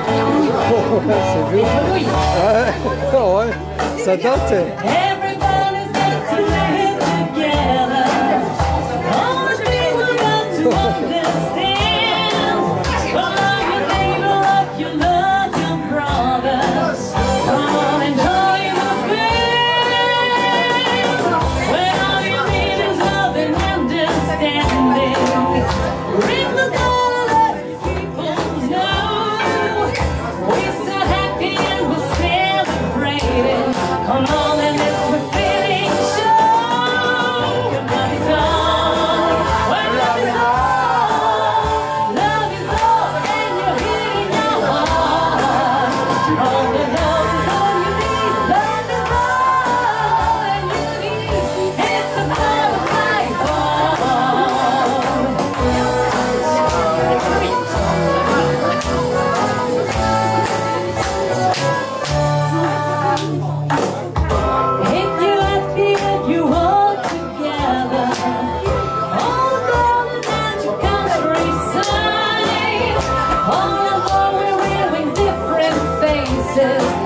C'est vu. Ouais, ça date. Everybody's got to live together. All the people got to understand. Love your neighbor, love your brother. Come on, enjoy the band. When all you need is love and understanding. Ring the bell, let people know we're so happy and we're celebrating. Come on and let's fulfilling show. When love is all, when love is all, and you're hitting your heart. All the love is all you need. Love is all and you need. It's a butterfly ball. If you're happy and you all together, all down at your countryside, all along we're wearing different faces.